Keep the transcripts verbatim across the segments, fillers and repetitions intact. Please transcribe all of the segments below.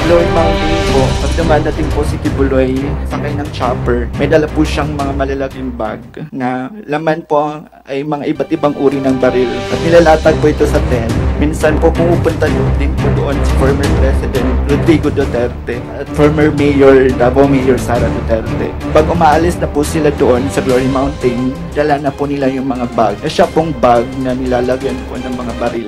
Glory Mountain po, pag dumadating po si Kibuloy, sakay ng chopper, may dala po siyang mga malalaking bag na laman po ay mga iba't ibang uri ng baril. At nilalatag po ito sa tent. Minsan po pumupunta din po doon si former President Rodrigo Duterte at former Mayor, Davao Mayor Sara Duterte. Pag umaalis na po sila doon sa Glory Mountain, dala na po nila yung mga bag. Na siya pong bag na nilalagyan po ng mga baril.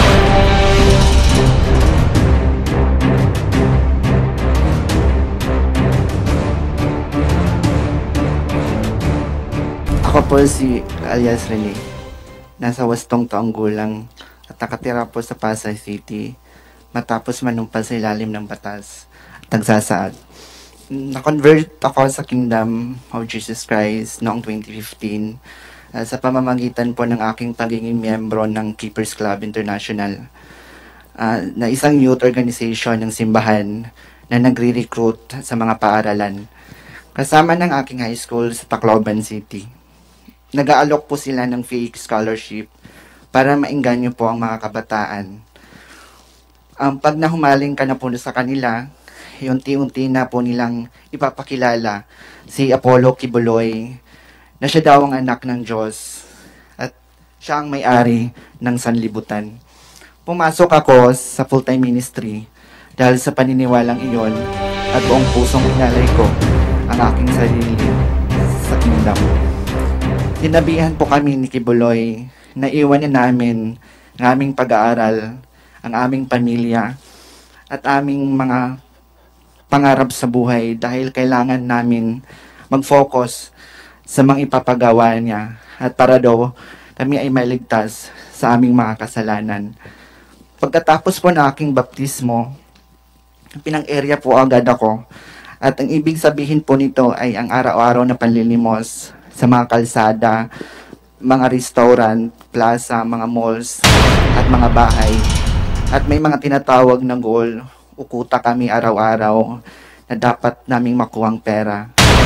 Ako po si alias Rene. Nasa wastong taong gulang at nakatira po sa Pasay City matapos manumpa sa ilalim ng batas at nagsasaad. Na-convert ako sa Kingdom of Jesus Christ noong twenty fifteen uh, sa pamamagitan po ng aking pagiging miyembro ng Keepers Club International, uh, na isang youth organization ng simbahan na nagre-recruit sa mga paaralan kasama ng aking high school sa Tacloban City. Nag-aalok po sila ng fake scholarship para maengganyo po ang mga kabataan. Um, pag nahumaling ka na po sa kanila, unti-unti na po nilang ipapakilala si Apollo Kibuloy na siya daw ang anak ng Diyos at siya ang may-ari ng sanlibutan. Pumasok ako sa full-time ministry dahil sa paniniwalang iyon at buong pusong inalay ko ang aking sarili sa kingdom. Tinabihan po kami ni Kibuloy na iwan niya namin ang aming pag-aaral, ang aming pamilya, at aming mga pangarap sa buhay dahil kailangan namin mag-focus sa mga ipapagawa niya at para daw kami ay maligtas sa aming mga kasalanan. Pagkatapos po ng aking baptismo, pinang-area po agad ako at ang ibig sabihin po nito ay ang araw-araw na panlilimos sa mga kalsada, mga restaurant, plaza, mga malls, at mga bahay. At may mga tinatawag na goal, ukuta kami araw-araw na dapat naming makuhang pera.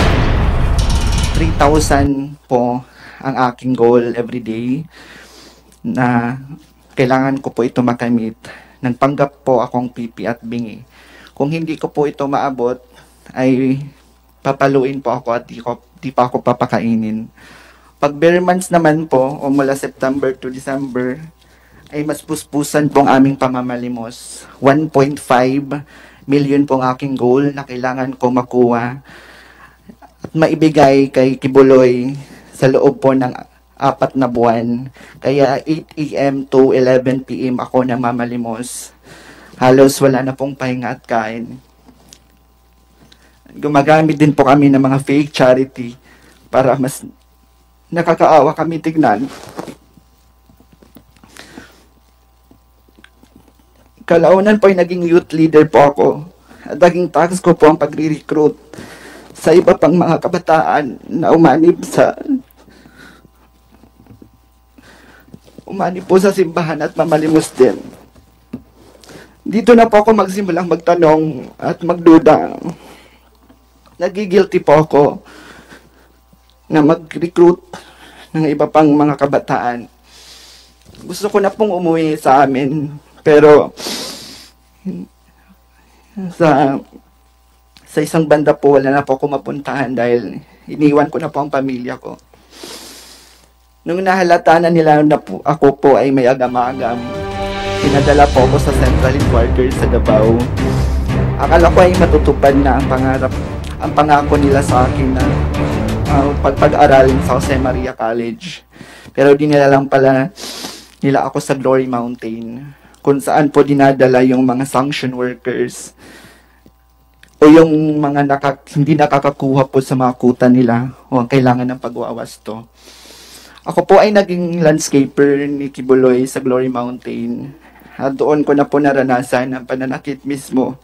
three thousand po ang aking goal everyday na kailangan ko po ito makamit. Nagpanggap po akong pipi at bingi. Kung hindi ko po ito maabot, ay papaluin po ako at di ko di pa ako papakainin. Pag bare months naman po, o mula September to December, ay mas puspusan po ang aming pamamalimos. one point five million po ang aking goal na kailangan ko makuha at maibigay kay Kibuloy sa loob po ng apat na buwan. Kaya eight a m to eleven p m ako na mamalimos. Halos wala na pong pahinga at kain. Gumagamit din po kami ng mga fake charity para mas nakakaawa kami tignan. Kalaunan po ay naging youth leader po ako at naging task ko po ang pagre-recruit sa iba pang mga kabataan na umanib sa umanib po sa simbahan at mamalimos din. Dito na po ako magsimulang magtanong at magduda. Nagigilty po ako na mag-recruit ng iba pang mga kabataan. Gusto ko na pong umuwi sa amin, pero sa sa isang banda po wala na po ako mapuntahan dahil iniwan ko na po ang pamilya ko. Nung nahalata na nila na po, ako po ay may agam-agam, pinadala po ako sa Central Headquarters sa Davao. Akala ko ay matutupad na ang pangarap ang pangako nila sa akin na uh, pagpag-aralin sa Jose Maria College. Pero di nila lang pala nila ako sa Glory Mountain, kung saan po dinadala yung mga sanction workers o yung mga nakak hindi nakakakuha po sa mga kuta nila o ang kailangan ng pagwawasto. Ako po ay naging landscaper ni Kibuloy sa Glory Mountain at doon ko na po naranasan ang pananakit mismo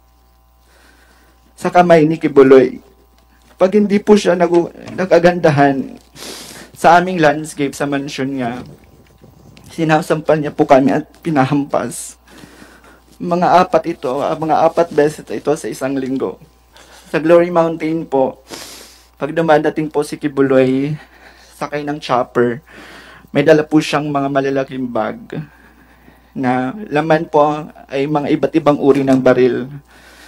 sa kamay ni Kibuloy. Pag hindi po siya nag nagagandahan sa aming landscape sa mansion niya, sinasampal niya po kami at pinahampas. Mga apat ito, mga apat beses ito sa isang linggo. Sa Glory Mountain po, pag dumadating po si Kibuloy, sakay ng chopper, may dala po siyang mga malalaking bag na laman po ay mga iba't ibang uri ng baril.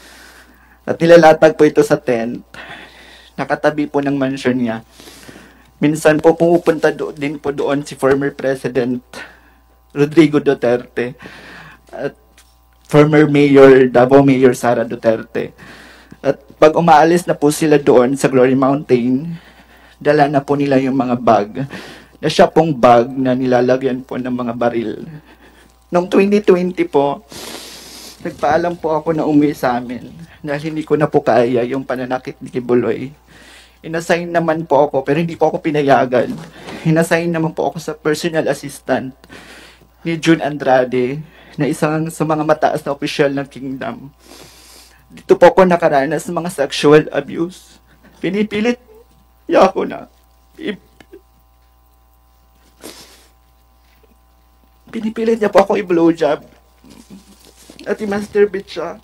At nilalatag po ito sa tent. Nakatabi po ng mansion niya. Minsan po pumupunta do, din po doon si former President Rodrigo Duterte at former Mayor, Davao Mayor Sara Duterte. At pag umaalis na po sila doon sa Glory Mountain, dala na po nila yung mga bag, na siya pong bag na nilalagyan po ng mga baril. Noong twenty twenty po, nagpaalam po ako na umuwi sa amin dahil hindi ko na po kaya yung pananakit ni Kibuloy. Inassign naman po ako, pero hindi po ako pinayagan. Inassign naman po ako sa personal assistant ni June Andrade, na isang sa mga mataas na opisyal ng Kingdom. Dito po ako nakaranas ng mga sexual abuse. Pinipilit niya ako na i- pinipilit niya po ako i-blowjob at i-masturbate siya.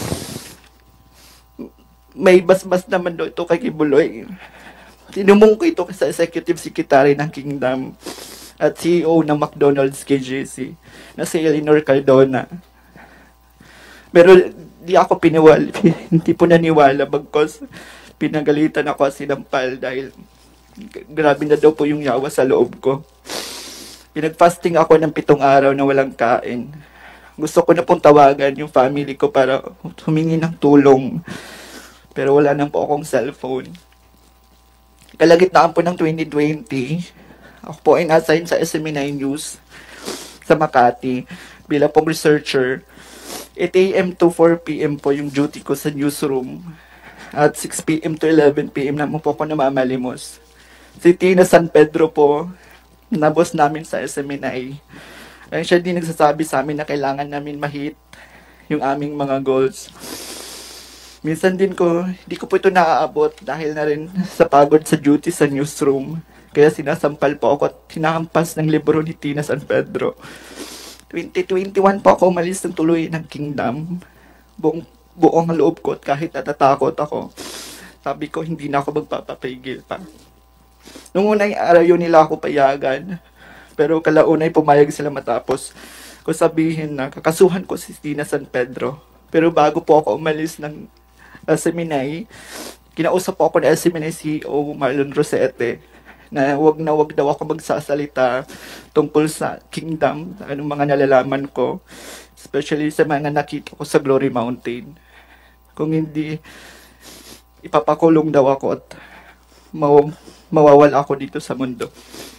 May basbas naman daw ito kay Kibuloy. Tinumong ko ito sa executive secretary ng Kingdom at C E O ng McDonald's K J C na si Eleanor Cardona. Pero di ako piniwal, hindi po naniwala bagkos pinagalitan ako at sinampal dahil grabe na daw po yung yawa sa loob ko. Pinag-fasting ako ng pitong araw na walang kain. Gusto ko na pong tawagan yung family ko para humingi ng tulong. Pero wala nang po akong cellphone. Kalagitnaan po ng twenty twenty, ako po ay na-assign sa S M A nine News sa Makati bilang pong researcher. eight A M to four P M po yung duty ko sa newsroom. At six P M to eleven P M naman po ako namamalimos. Si Tina San Pedro po, na boss namin sa S M A nine. Ay siya din nagsasabi sa amin na kailangan namin ma-hit yung aming mga goals. Minsan din ko, hindi ko po ito naaabot dahil na rin sa pagod sa duty sa newsroom. Kaya sinasampal po ako at hinahampas ng libro ni Tina San Pedro. twenty twenty-one po ako umalis ng tuloy ng Kingdom. Buong, buong loob ko at kahit natatakot ako. Sabi ko, hindi na ako magpapapigil pa. Nung unang araw yun nila ako payagan. Pero kalaunay pumayag sila matapos ko sabihin na kakasuhan ko si Tina San Pedro. Pero bago po ako umalis ng S M A nine, kinausap po ako ng S M A nine C E O Marlon Rosete na wag na wag daw ako magsasalita tungkol sa Kingdom, anong mga nalalaman ko, especially sa mga nakita ko sa Glory Mountain. Kung hindi, ipapakulong daw ako at maw- mawawala ako dito sa mundo.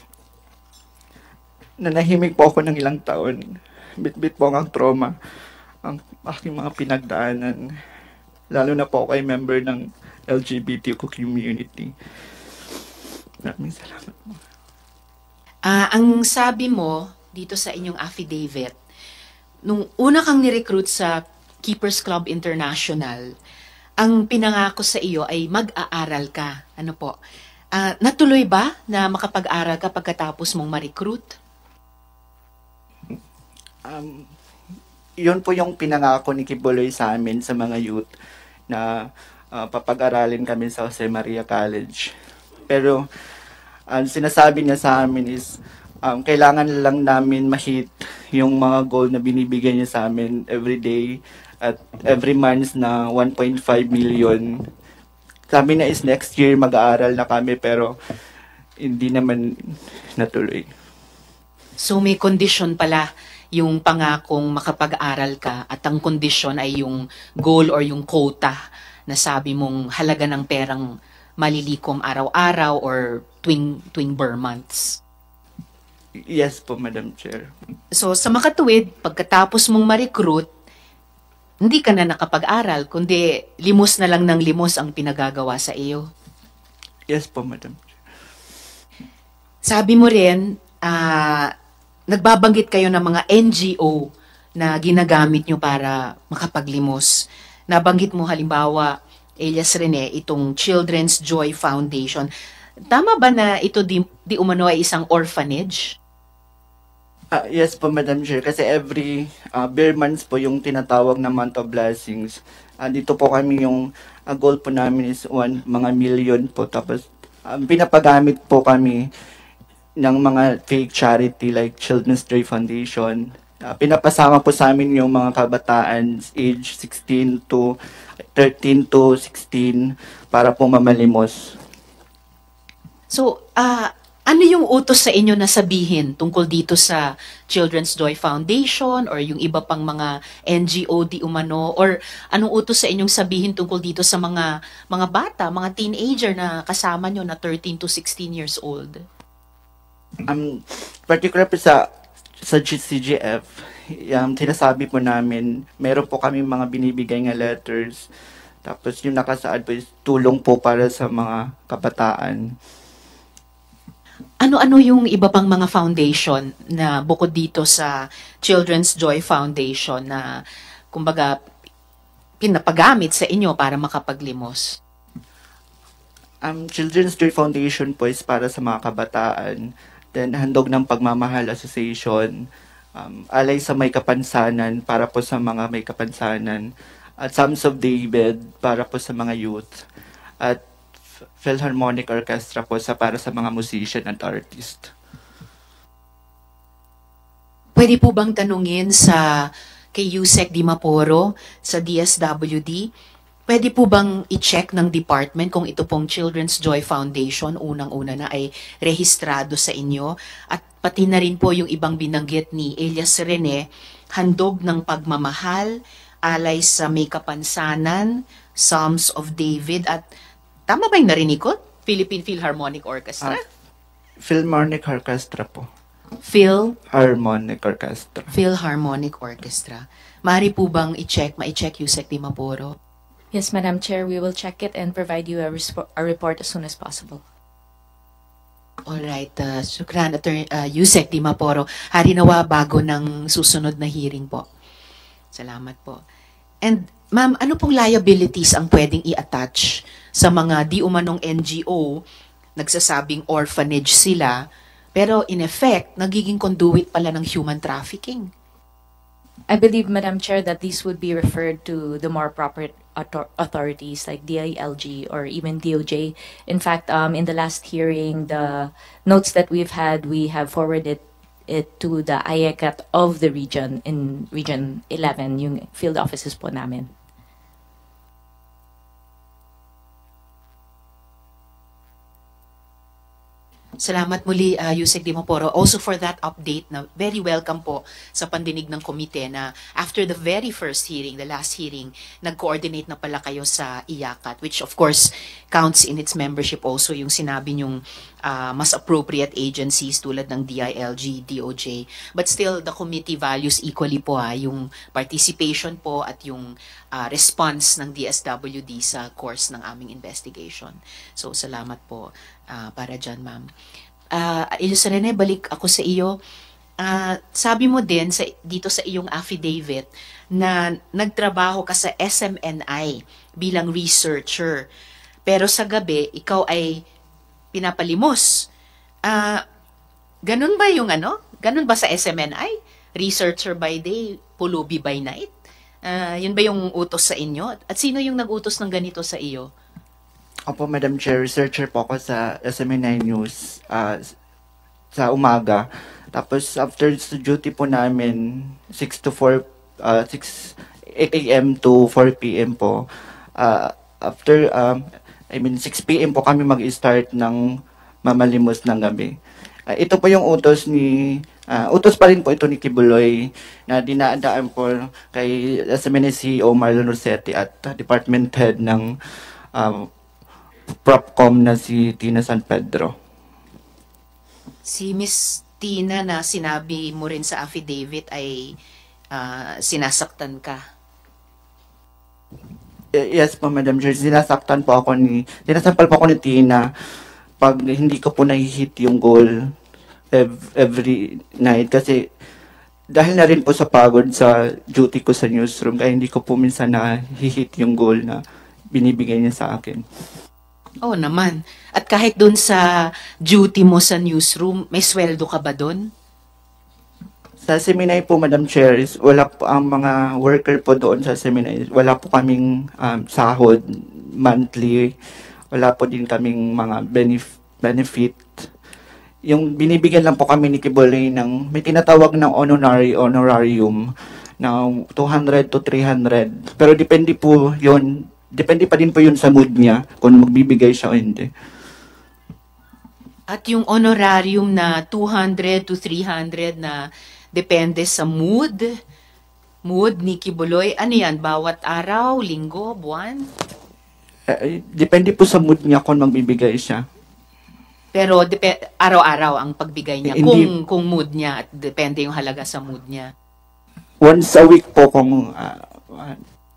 Nanahimik po ako ng ilang taon. Bit-bit po ang trauma, ang aking mga pinagdaanan. Lalo na po ako ay member ng L G B T Q community. Maraming salamat po. Ah, ang sabi mo dito sa inyong affidavit, nung una kang ni-recruit sa Keepers Club International, ang pinangako sa iyo ay mag-aaral ka. Ano po? Ah, natuloy ba na makapag-aral ka pagkatapos mong ma-recruit? Um, yun po yung pinangako ni Kibuloy sa amin sa mga youth na uh, papag-aralin kami sa Jose Maria College. Pero ang sinasabi niya sa amin is um, kailangan lang namin ma-hit yung mga goal na binibigay niya sa amin every day at every month na one point five million. Sabi na is next year mag-aaral na kami pero hindi naman natuloy. So may condition pala yung pangakong makapag-aral ka at ang kondisyon ay yung goal or yung quota na sabi mong halaga ng perang malilikom araw-araw or tuwing, tuwing bar months. Yes po, Madam Chair. So sa makatuwid, pagkatapos mong ma-recruit, hindi ka na nakapag-aral, kundi limos na lang ng limos ang pinagagawa sa iyo. Yes po, Madam Chair. Sabi mo rin, ah, nagbabanggit kayo ng mga N G O na ginagamit nyo para makapaglimos. Nabanggit mo halimbawa, Elias Rene, itong Children's Joy Foundation. Tama ba na ito di, di umano ay isang orphanage? Ah, yes po, Madam Chair. Kasi every uh, bare months po yung tinatawag na Month of Blessings. Uh, dito po kami yung uh, goal po namin is one, mga million po. Tapos um, pinapagamit po kami ng mga fake charity like Children's Joy Foundation, Ah, pinapasama po sa amin yung mga kabataan age sixteen to thirteen to sixteen para po mamalimos. So, ah, ano yung utos sa inyo na sabihin tungkol dito sa Children's Joy Foundation or yung iba pang mga N G O di umano, or anong utos sa inyong sabihin tungkol dito sa mga mga bata, mga teenager na kasama nyo na thirteen to sixteen years old? Um, particular po sa sa G- C G F, um, sinasabi po namin, meron po kami mga binibigay nga letters. Tapos yung nakasaad po is tulong po para sa mga kabataan. Ano-ano yung iba pang mga foundation na bukod dito sa Children's Joy Foundation na kumbaga pinapagamit sa inyo para makapaglimos? Um, Children's Joy Foundation po is para sa mga kabataan. Then Handog ng Pagmamahal Association, um, Alay sa May Kapansanan para po sa mga may kapansanan, at Psalms of David para po sa mga youth, at Philharmonic Orchestra po sa para sa mga musician at artist. Pwede po bang tanungin sa kay Yusek Dimaporo sa D S W D, pwede po bang i-check ng department kung ito pong Children's Joy Foundation unang-una na ay rehistrado sa inyo, at pati na rin po yung ibang binanggit ni Elias Rene, Handog ng Pagmamahal, Alay sa May Kapansanan, Psalms of David, at tama ba yung narinig ko? Philippine Philharmonic Orchestra? Ah, Philharmonic Orchestra po. Phil Harmonic Orchestra. Philharmonic Orchestra. Maaari po bang i-check, ma-i-check Yusek Dimaporo? Yes, Madam Chair, we will check it and provide you a, respo- a report as soon as possible. Alright, uh, Shukran, Attorney uh, Yusek Dimaporo. Hari nawa bago ng susunod na hearing po. Salamat po. And ma'am, ano pong liabilities ang pwedeng i-attach sa mga di umanong N G O, nagsasabing orphanage sila, pero in effect, nagiging conduit pala ng human trafficking? I believe, Madam Chair, that these would be referred to the more proper author- authorities like D I L G or even D O J. In fact, um, in the last hearing, the notes that we've had, we have forwarded it to the I A C A T of the region, in Region eleven, yung field offices po namin. Salamat muli, uh, Yusek Dimaporo, also for that update na very welcome po sa pandinig ng komite na after the very first hearing, the last hearing, nag-coordinate na pala kayo sa I A C A T, which of course counts in its membership also yung sinabi nyong uh, mas appropriate agencies tulad ng D I L G, D O J. But still, the committee values equally po ha, yung participation po at yung uh, response ng D S W D sa course ng aming investigation. So, salamat po uh, para dyan, ma'am. Uh, Elias Rene, balik ako sa iyo. Uh, sabi mo din sa, dito sa iyong affidavit na nagtrabaho ka sa S M N I bilang researcher. Pero sa gabi, ikaw ay pinapalimos. Uh, ganun ba yung ano? Ganun ba sa S M N I? Researcher by day, pulubi by night? Uh, yun ba yung utos sa inyo? At sino yung nag-utos ng ganito sa iyo? Opo, Madam Chair, researcher po ako sa S M N I News uh, sa umaga. Tapos after sa duty po namin, six to four, uh, six a m to four p m po. Uh, after, um, I mean, six p m po kami mag-start ng mamalimos ng gabi. Uh, ito po yung utos ni, uh, utos pa rin po ito ni Kibuloy na dinaadaan po kay S M N I C E O Marlon Rossetti at uh, Department Head ng um, Propcom na si Tina San Pedro. Si Miss Tina na sinabi mo rin sa affidavit ay uh, sinasaktan ka. Yes po, Madam Chair. Sinasaktan po ako ni, sinasampal po ako ni Tina pag hindi ko po nahihit yung goal ev- every night. Kasi dahil na rin po sa pagod sa duty ko sa newsroom, kaya hindi ko po minsan nahihit yung goal na binibigay niya sa akin. Oo naman. At kahit dun sa duty mo sa newsroom, may sweldo ka ba dun? Sa Seminay po, Madam Chair, is wala po ang mga worker po doon sa Seminay. Wala po kaming um, sahod monthly. Wala po din kaming mga benef- benefit. Yung binibigyan lang po kami ni Kibuloy ng, may tinatawag ng honorary honorarium na two hundred to three hundred. Pero depende po yun, depende pa din po yun sa mood niya kung magbibigay siya o hindi. At yung honorarium na two hundred to three hundred na depende sa mood, mood ni Kibuloy, ano yan? Bawat araw, linggo, buwan? Eh, depende po sa mood niya kung magbibigay siya. Pero depe- araw-araw ang pagbigay niya Eh, kung hindi- kung mood niya at depende yung halaga sa mood niya. Once a week po kung ah, ah,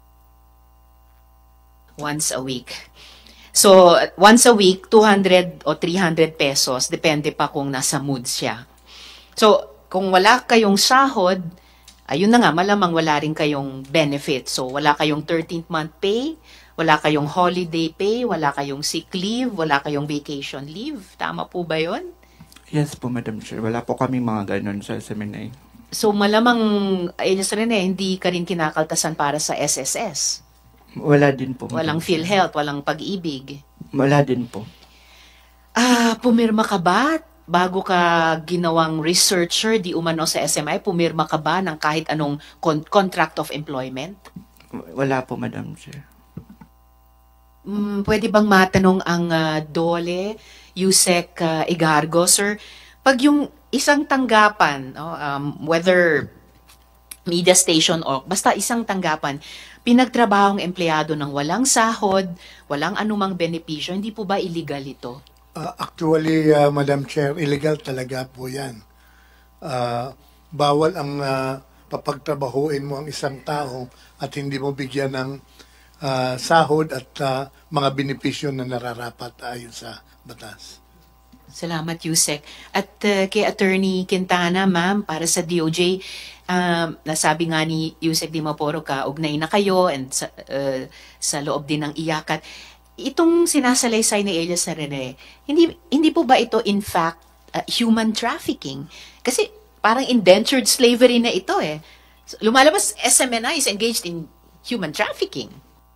Once a week. So, once a week, two hundred o three hundred pesos, depende pa kung nasa mood siya. So, kung wala kayong sahod, ayun na nga, malamang wala rin kayong benefit. So, wala kayong thirteenth month pay, wala kayong holiday pay, wala kayong sick leave, wala kayong vacation leave. Tama po ba yun? yes po, Madam Chair. Wala po kami mga ganun sa S M N I. So, malamang, ayun rin eh, hindi ka rin kinakaltasan para sa S S S. Wala din po. Madam Walang Chair. PhilHealth, walang pag-ibig. Wala din po. Ah, pumirma ka ba? Bago ka ginawang researcher, di umano sa S M I, pumirma ka ba ng kahit anong con- contract of employment? Wala po, Madam Chair. Mm, pwede bang matanong ang ah, Dole, Yusek ah, Igargo, sir? Pag yung isang tanggapan, no, um, whether media station o basta isang tanggapan, pinagtrabaho ang empleyado ng walang sahod, walang anumang benepisyo, hindi po ba illegal ito? Uh, actually, uh, Madam Chair, illegal talaga po yan. Uh, bawal ang uh, papagtrabahuin mo ang isang tao at hindi mo bigyan ng uh, sahod at uh, mga benepisyo na nararapat ayon sa batas. Salamat, Yusek. At uh, kay Attorney Quintana, ma'am, para sa D O J, um, nasabi nga ni Yusek Dimaporo ka, ugnay na kayo and sa, uh, sa loob din ng iyakat. Itong sinasalaysay ni Elias Rene, hindi, hindi po ba ito in fact uh, human trafficking? Kasi parang indentured slavery na ito eh. So, lumalabas, S M N I is engaged in human trafficking.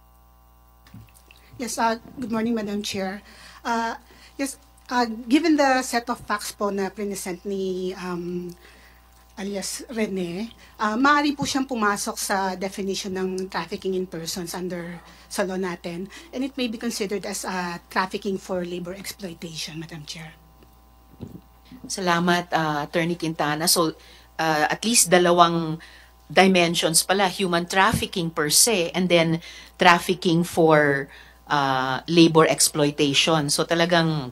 Yes, uh, good morning, Madam Chair. Uh, yes, uh, given the set of facts po na present ni um, alias Rene, uh, maaari po siyang pumasok sa definition ng trafficking in persons under sa law natin, and it may be considered as uh, trafficking for labor exploitation, Madam Chair. Salamat, uh, Attorney Quintana. So, uh, at least dalawang dimensions pala, human trafficking per se, and then trafficking for uh, labor exploitation. So, talagang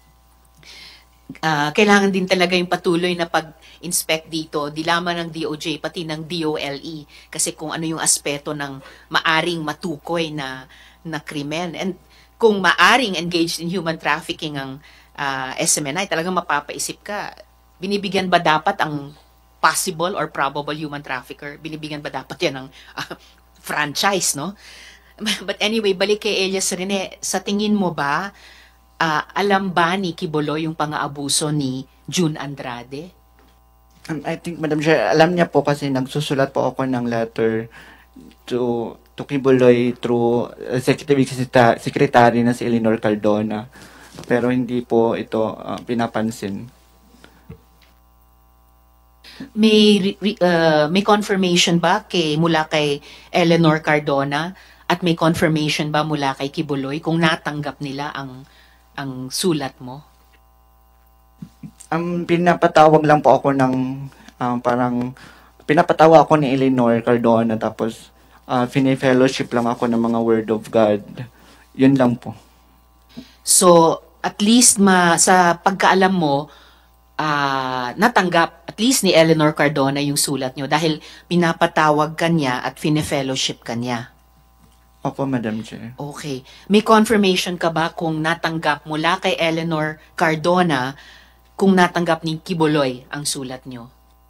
uh, kailangan din talaga yung patuloy na pag-inspect dito, di lamang ng D O J, pati ng D O L E, kasi kung ano yung aspeto ng maaring matukoy na, na krimen. And kung maaring engaged in human trafficking ang uh, S M N I, talagang mapapaisip ka, binibigyan ba dapat ang possible or probable human trafficker? Binibigyan ba dapat yan ng uh, franchise, no? But anyway, balik kay Elias Rene, sa tingin mo ba, uh, alam ba ni Kibuloy yung pang-aabuso ni June Andrade? Um, I think, Madam Chair, alam niya po kasi nagsusulat po ako ng letter to to Kibuloy through Executive Secreta- Secretary na si Eleanor Cardona. Pero hindi po ito uh, pinapansin. May re- re- uh, may confirmation ba kay mula kay Eleanor Cardona at may confirmation ba mula kay Kibuloy kung natanggap nila ang ang sulat mo? Ang pinapatawag lang po ako ng um, parang pinapatawa ako ni Eleanor Cardona tapos uh, fini-fellowship lang ako ng mga word of God. Yun lang po. So, at least ma sa pagkaalam mo, ah, natanggap at least ni Eleanor Cardona yung sulat nyo dahil pinapatawag ka niya at fini-fellowship ka niya. Opo, Madam Chair. Okay. May confirmation ka ba kung natanggap mula kay Eleanor Cardona kung natanggap ni Kibuloy ang sulat nyo?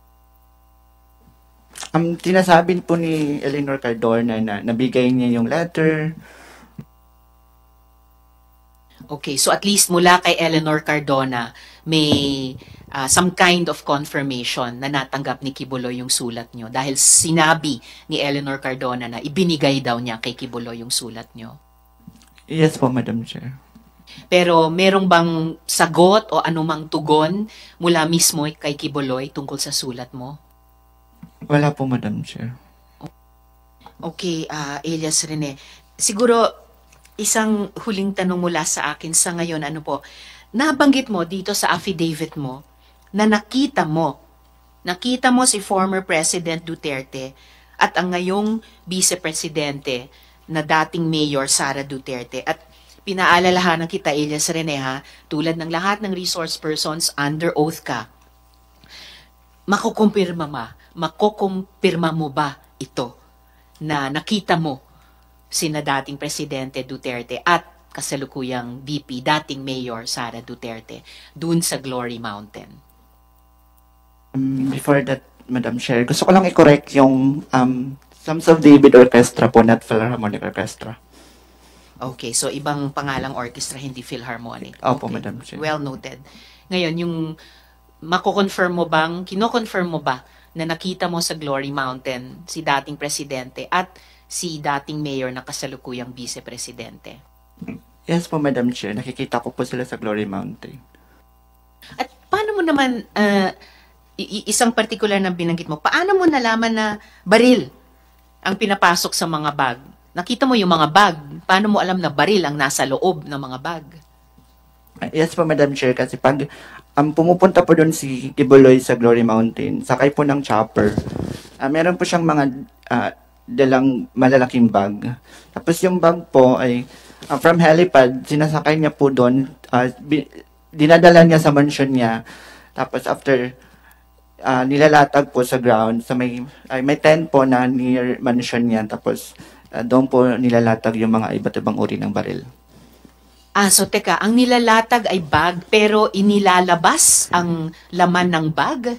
Ang um, tinasabi po ni Eleanor Cardona na nabigay niya yung letter. Okay, so at least mula kay Eleanor Cardona, may uh, some kind of confirmation na natanggap ni Kibuloy yung sulat nyo dahil sinabi ni Eleanor Cardona na ibinigay daw niya kay Kibuloy yung sulat nyo. Yes po, Madam Chair. Pero merong bang sagot o anumang tugon mula mismo kay Kibuloy tungkol sa sulat mo? Wala po, Madam Chair. Okay, ah Elias Rene. Siguro, isang huling tanong mula sa akin sa ngayon, ano po, nabanggit mo dito sa affidavit mo na nakita mo, nakita mo si former President Duterte at ang ngayong Vice Presidente na dating Mayor Sara Duterte. At pinaalalahanan kita, Elias Rene, ha, tulad ng lahat ng resource persons, under oath ka. Makukumpirma ma, makukumpirma mo ba ito na nakita mo sina dating Presidente Duterte at kasalukuyang V P, dating Mayor Sara Duterte, dun sa Glory Mountain? Um, before that, Madam Chair, gusto ko lang i-correct yung um, Psalms of David Orchestra po, not Philharmonic Orchestra. Okay, so ibang pangalang orchestra, hindi Philharmonic. Opo, Okay. Madam Chair. Well noted. Ngayon, yung mako-confirm mo bang, kino-confirm mo ba na nakita mo sa Glory Mountain si dating Presidente at si dating Mayor na kasalukuyang Vice Presidente? Yes po, Madam Chair. Nakikita ko po sila sa Glory Mountain. At paano mo naman, ah, i- i- isang particular na binanggit mo, paano mo nalaman na baril ang pinapasok sa mga bag? Nakita mo yung mga bag, paano mo alam na baril ang nasa loob ng mga bag? Uh, Yes po, Madam Chair. Kasi pag um, pumupunta po doon si Kibuloy sa Glory Mountain, sakay po ng chopper, ah, meron po siyang mga ah, dalang malalaking bag. Tapos yung bag po ay ah, from helipad, sinasakay niya po doon, ah, bi- dinadala niya sa mansion niya. Tapos after ah, nilalatag po sa ground, sa may, ay, may tent po na near mansion niya. Tapos ah, doon po nilalatag yung mga iba't ibang uri ng baril. Ah, so teka, ang nilalatag ay bag pero inilalabas ang laman ng bag?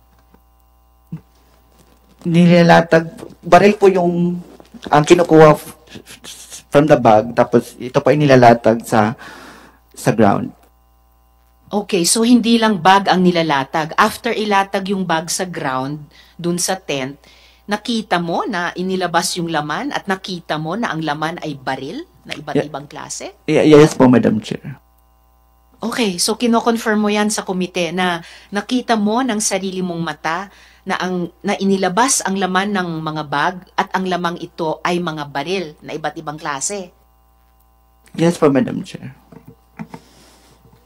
Nilalatag, baril po yung ang kinukuha f- f- from the bag, tapos ito pa inilalatag sa sa ground. Okay, so hindi lang bag ang nilalatag. After ilatag yung bag sa ground, dun sa tent, nakita mo na inilabas yung laman at nakita mo na ang laman ay baril na iba't Yeah. ibang klase? Y- yes po, Madam Chair. Okay, so kino-confirm mo yan sa komite na nakita mo ng sarili mong mata na ang na inilabas ang laman ng mga bag at ang lamang ito ay mga baril na iba't ibang klase. Yes po, Madam Chair.